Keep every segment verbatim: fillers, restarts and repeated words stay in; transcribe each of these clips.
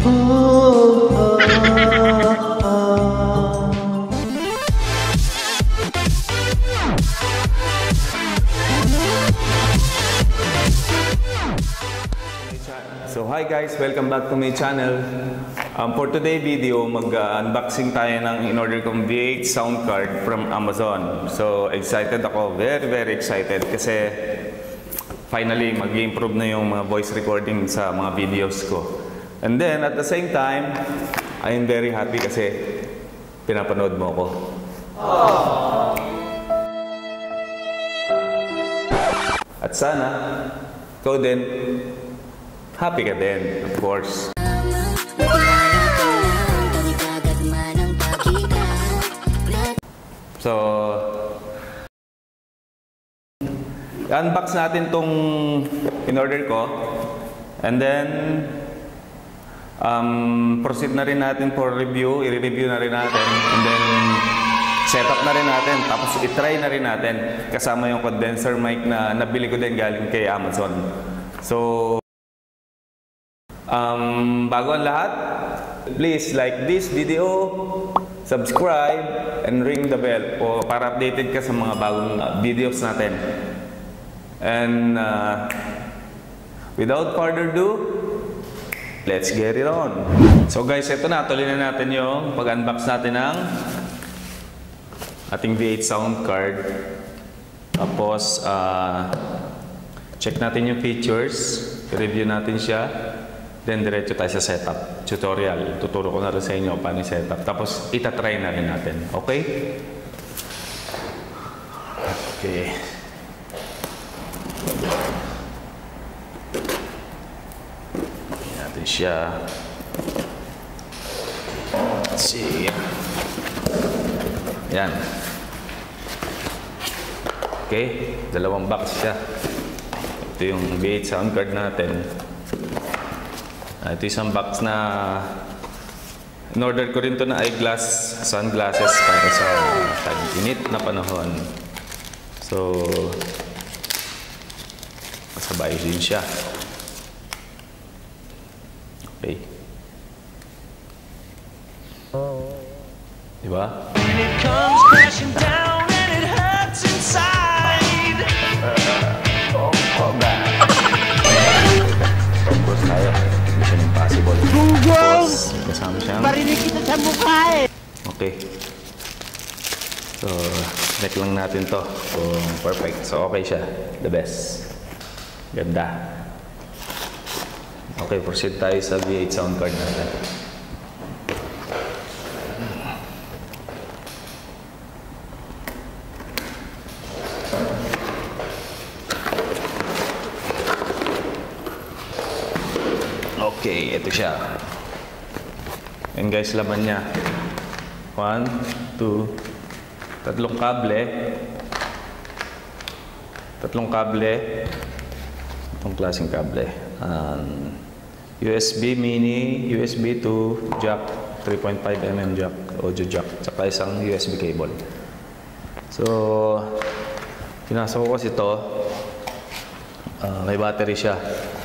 So hi guys, welcome back to my channel. Um, for today video, mag-unboxing tayo ng in-order kong V eight sound card from Amazon. So excited ako, very very excited kasi finally mag-improve na yung mga voice recording sa mga videos ko. And then at the same time, I am very happy kasi pinapanood mo ako. At sana, ikaw din, happy ka din, of course. So, unbox natin tong in-order ko. And then, um, proceed na rin natin for review. I-review na rin natin. And then, set up na rin natin. Tapos, i-try na rin natin. Kasama yung condenser mic na nabili ko din galing kay Amazon. So, Um, bago ang lahat, please like this video, subscribe, and ring the bell o para updated ka sa mga bagong uh, videos natin. And uh, without further ado, let's get it on. So guys, ito na, tuloy na natin yung pag-unbox natin ng ating V eight sound card. Tapos, uh, check natin yung features, review natin siya. Then, diretso tayo sa setup. Tutorial. Tuturo ko na rin sa inyo paano yung setup. Tapos, itatry na rin natin. Okay? Okay. Tignan natin siya. Let's see. Yan. Okay. Dalawang box siya. Ito yung V eight sound card natin. Uh, ito isang box na in-order ko rin to na eyeglass, sunglasses para sa tag-init na panahon. So, kasabay din siya. Okay. Diba? And it comes crashing down and it hurts inside. Oh, oh, God. Tapos tayo. Mission Impossible. Tapos, kasama siya. Parinig kita sa mukha eh. Okay. So, check lang natin to. So, perfect. So, okay siya. The best. Ganda. Okay, proceed tayo sa V eight sound card natin. Okay, ito siya. Yan guys, laman niya. One, two, tatlong kable. Tatlong kable. Itong klaseng kable. Um, U S B mini, U S B to jack, three point five millimeter jack, audio jack, tsaka isang U S B cable. So, pinasok ko kasi ito. Uh, may battery siya.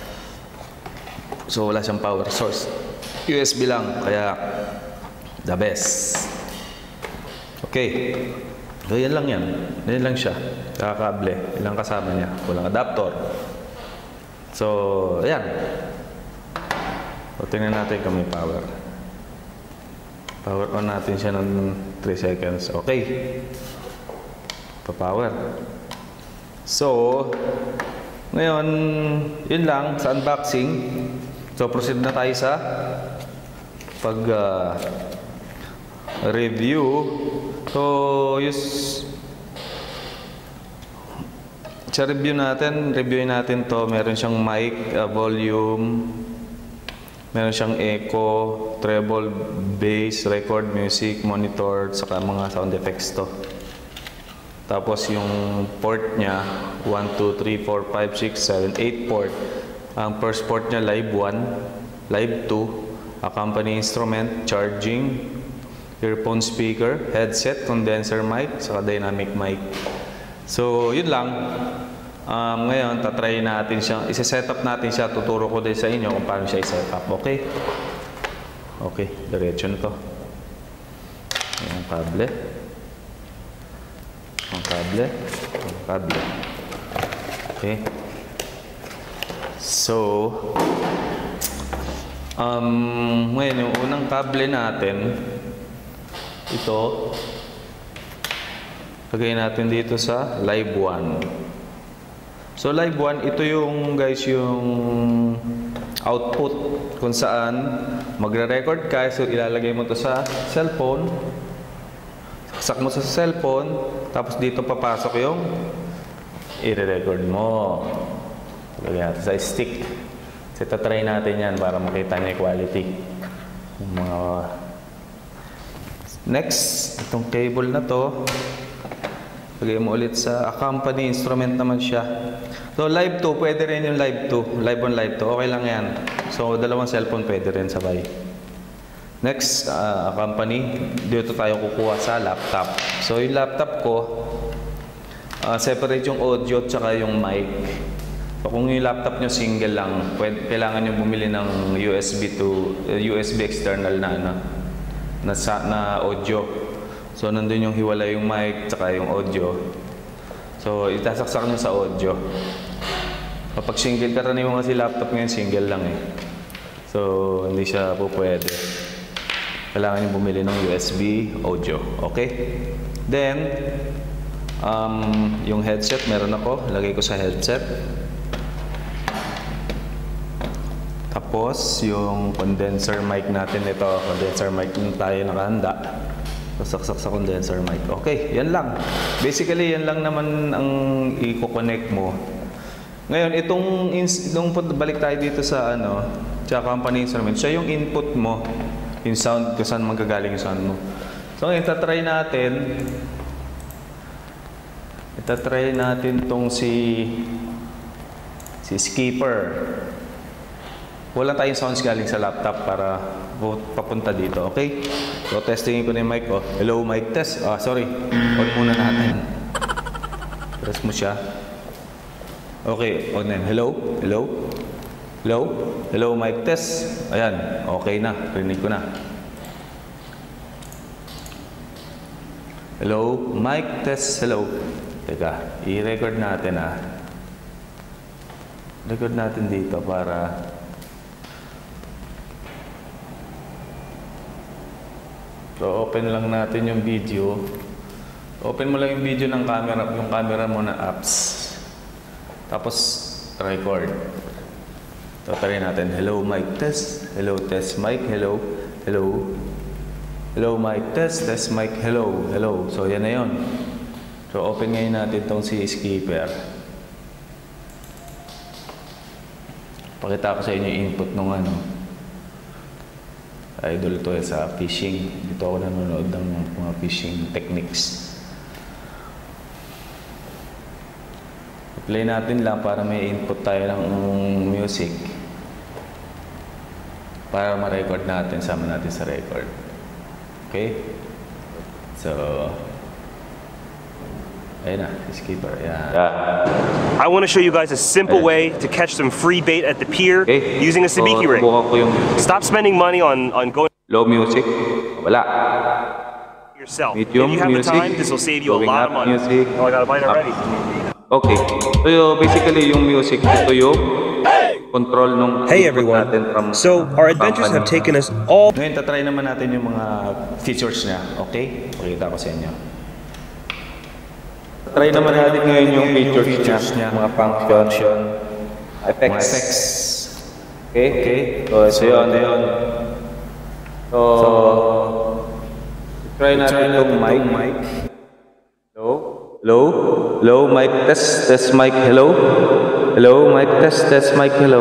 So, wala siyang power source. U S B lang, kaya the best. Okay. So, yan lang yan. Yan lang siya. Kakable. Yan lang kasama niya. Walang adapter. So, ayan. So, tingnan natin kung may power. Power on natin siya ng three seconds. Okay. Pa-power. So, ngayon, yun lang sa unboxing. So, proceed na tayo sa pag uh, review. So, use sa review natin, reviewin natin to. Meron siyang mic, uh, volume, meron siyang echo, treble, bass, record, music, monitor, saka mga sound effects to. Tapos yung port niya, one, two, three, four, five, six, seven, eight port. Ang first port niya, live one, live two, accompanying instrument, charging, earphone speaker, headset, condenser mic, saka dynamic mic. So, yun lang. Um, ngayon, tatry natin siya, isa-set up natin siya, tuturo ko din sa inyo kung paano siya i-set up, okay? Okay, diretso na to. Ayan, kable. Ang kable. Ang kable. Okay. So, um, ngayon, yung unang kable natin, ito, lagay natin dito sa live one. So, live one, ito yung, guys, yung output kung saan magre-record ka. So, ilalagay mo to sa cellphone. Saksak mo sa cellphone. Tapos, dito papasok yung i-record mo. Lagyan natin sa stick. So, itatry natin yan para makita niya yung quality. Yung mga... Next, itong cable na to, lagay mo ulit sa accompany instrument naman siya. So, live two, pwede rin yung live two. Live one, live two. Okay lang yan. So, dalawang cellphone pwede rin sabay. Next, uh, accompany. Dito tayo kukuha sa laptop. So, yung laptop ko, uh, separate yung audio at saka yung mic. So, kung yung laptop nyo single lang, pwede, kailangan nyo bumili ng U S B to uh, U S B external na, na, na, na audio. So, nandun yung hiwalay yung mic tsaka yung audio. So, itasaksak nyo sa audio. Kapag single, karaniwan kasi laptop ngayon, single lang eh. So, hindi siya po pwede. Kailangan nyo bumili ng U S B audio. Okay? Then, um, yung headset, meron ako. Lagay ko sa headset. Tapos, yung condenser mic natin, ito, condenser mic yung tayo nakahanda. Saksak sa condenser mic. Okay, yan lang. Basically, yan lang naman ang i-connect mo. Ngayon, itong, itong balik tayo dito sa ano, sa company instrument, siya yung input mo, yung sound, kung saan magagaling yung sound mo. So, ngayon, itatry natin, itatry natin tong si, si skipper. Wala tayong sounds galing sa laptop para papunta dito, okay? So, testingin ko na yung mic ko. Hello, mic test. Ah, sorry. On muna natin. Press mo siya. Okay, on yan. Hello? Hello? Hello? Hello, mic test. Ayan, okay na. Rinig ko na. Hello, mic test. Hello. Teka, i-record natin ah. Record natin dito para... So, open lang natin yung video. Open mo lang yung video ng camera, yung camera mo na apps. Tapos, record. So, try natin. Hello, mic test. Hello, test mic. Hello. Hello. Hello, mic test. Test mic. Hello. Hello. So, yan na yun. So, open ngayon natin tong si skipper. Pakita ko sa inyo yung input nung ano. Idol to eh, sa fishing. Dito ako nanonood ng mga fishing techniques. Play natin lang para may input tayo ng music. Para ma-record natin, sama natin sa record. Okay? So, ayun na, skipper. Yeah. I want to show you guys a simple way to catch some free bait at the pier Okay. using a sabiki So, rig. subukan ko yung Stop spending money on, on going low music. Wala. yourself. Medium if you have music. the time, this will save you a Going lot up of money. music. Oh, I got a bite already. Okay. So, yung- basically, yung music, ito yung control nung Hey input everyone. natin from So our adventures company. have taken us all. Ngayon, tatry naman natin yung mga features niya. Okay? Pakita ko sa inyo. Try naman natin ngayon yung features, niya, mga function, effects. Mga effects. Okay? Okay. So, ito yun, ito yun. So, try natin yung mic. mic. Hello? Hello? Hello, mic test. Test mic. Hello? Hello, mic test. Test mic. Hello?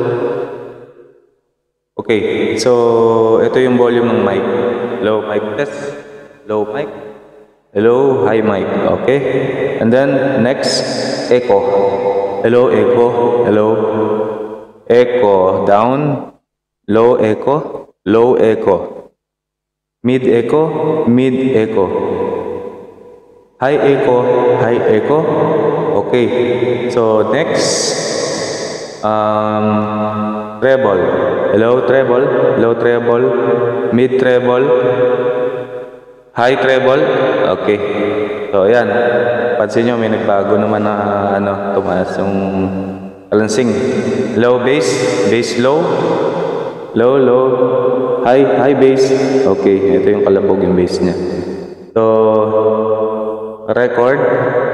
Okay. So, ito yung volume ng mic. Hello, mic test. Hello, mic. Hello, hi mic. Okay. And then, next, echo. Hello, echo. Hello. Echo. Down. Low echo. Low echo. Mid echo. Mid echo. High echo. High echo. Okay. So, next, um, treble. Hello, treble. Low treble. Mid treble. High treble. Okay. So, ayan. Pansin nyo, may nagbago naman na ano, tumaas yung balancing. Low bass. Bass low. Low, low. High, high bass. Okay. Ito yung kalabog yung bass niya. So, record.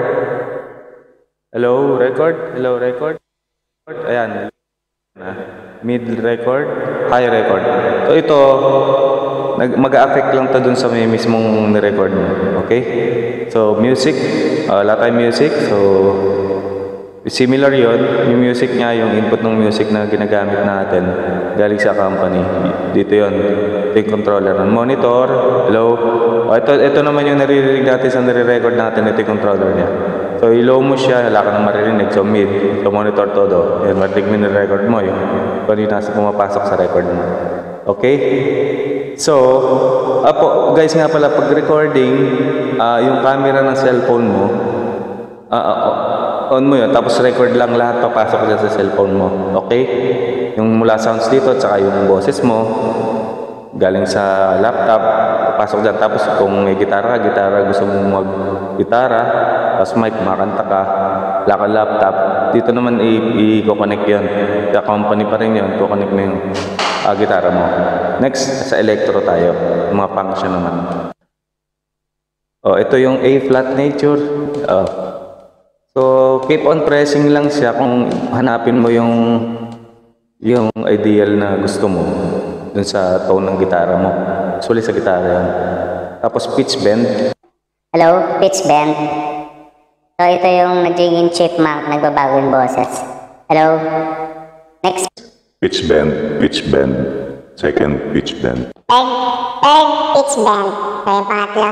Hello, record. Hello, record. Ayan. Mid record, high record. So ito, mag-a-affect lang to dun sa may mismong ni-record mo. Okay? So music, uh, wala tayong music. So similar yon, yung music niya, yung input ng music na ginagamit natin galing sa company. Dito yon, ito yung controller ng monitor. Hello. O, ito, ito naman yung naririnig natin sa nire-record natin. Ito yung controller niya. So, i-low mo siya, wala ka nang maririnig. So, mid. So, monitor todo. Yan, marinig mo yung record mo. Yung kung yung nasa pumapasok sa record mo. Okay? So, apo, guys nga pala, pag recording, uh, yung camera ng cellphone mo, uh, uh, on mo yun, tapos record lang lahat, papasok dyan sa cellphone mo. Okay? Yung mula sounds dito, tsaka yung boses mo, galing sa laptop, papasok dyan. Tapos kung may gitara, gitara, gusto mong mag-gitara, tapos mic, makanta ka, wala ka laptop, dito naman i-connect yun. Sa company pa rin yun, i-connect mo yung uh, gitara mo. Next, sa electro tayo. Mga function naman. Oh, ito yung A flat nature. Oh. So, keep on pressing lang siya kung hanapin mo yung yung ideal na gusto mo dun sa tone ng gitara mo. Actually, sa gitara yan. Tapos, pitch bend. Hello, pitch bend. So, ito yung nagiging chipmunk, nagbabago yung boses. Hello. Next. Pitch bend, pitch bend, second pitch bend. Egg, egg, pitch bend. So, yung pangatlo.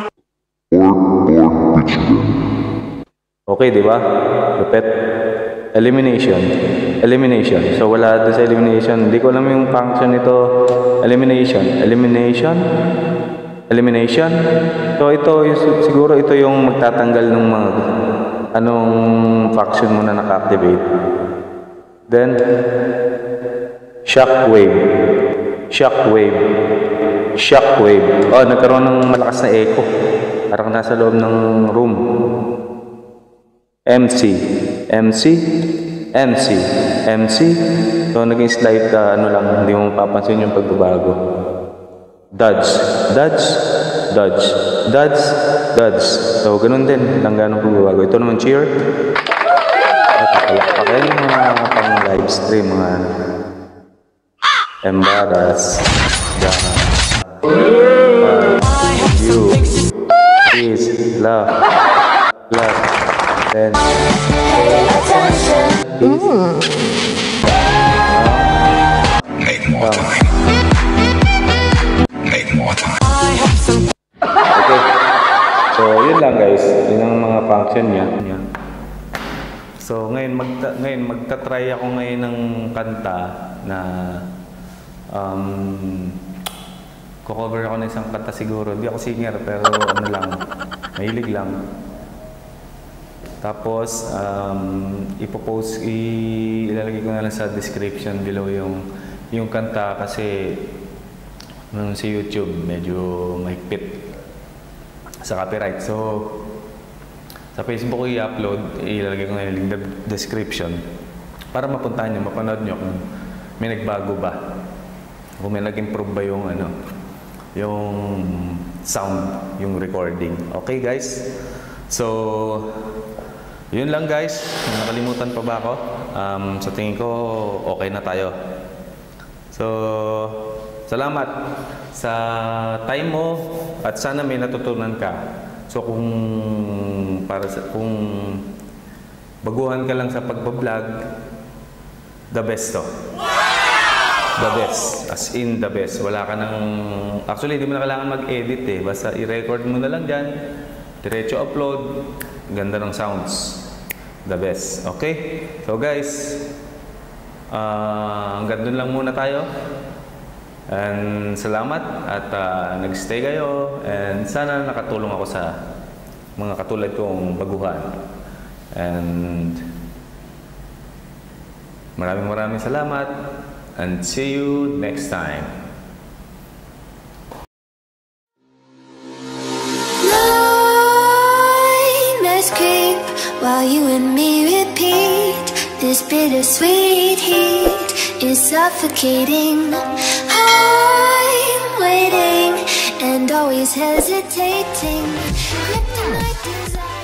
Okay, di ba? Repeat. Elimination. Elimination. So, wala doon sa elimination. Hindi ko alam yung function nito. Elimination. Elimination. Elimination. So, ito, siguro ito yung magtatanggal ng mga anong function mo na naka-activate. Then, shockwave. Shockwave. Shockwave. Oh, nagkaroon ng malakas na echo. Parang nasa loob ng room. M C. M C. M C. M C. So, naging slight, uh, ano lang, hindi mo mapapansin yung pagbabago. Dodge. Dodge. Dodge. Dodge. Dodge. So, ganun din. Lang ganun pagbabago. Ito naman, cheer. At palakpakin mga pang live stream, mga embarrass. Gana. You. Peace. Love. Love. Then. Mm. Make more time. Make more time. Okay. So, yun lang guys. Yun ang mga function niya. So, ngayon, magta ngayon magta-try ako ngayon ng kanta na um, ko-cover ako ng isang kanta siguro. Hindi ako singer, pero ano lang, mahilig lang. Tapos, um, ipopost, i ilalagay ko na lang sa description below yung, yung kanta kasi nung si YouTube medyo mahigpit sa copyright. So, sa Facebook ko i-upload, ilalagay ko na yung link na description para mapuntahan nyo, mapanood nyo kung may nagbago ba. Kung may nag-improve ba yung ano, yung sound, yung recording. Okay guys? So, yun lang guys. Nakalimutan pa ba ako? Um, sa tingin ko, okay na tayo. So, salamat sa time mo at sana may natutunan ka. So, kung para sa, kung baguhan ka lang sa pagbablog, the best to. The best. As in the best. Wala ka nang... Actually, hindi mo na kailangan mag-edit eh. Basta i-record mo na lang dyan. Diretso upload. Ganda ng sounds. The best. Okay? So guys, uh, hanggang dun lang muna tayo. And salamat at uh, nag-stay kayo. And sana nakatulong ako sa mga katulad kong baguhan. And maraming maraming salamat. and see you next time. Nightmares creep while you and me repeat. This bittersweet heat is suffocating. I'm waiting and always hesitating. Kryptonite desire.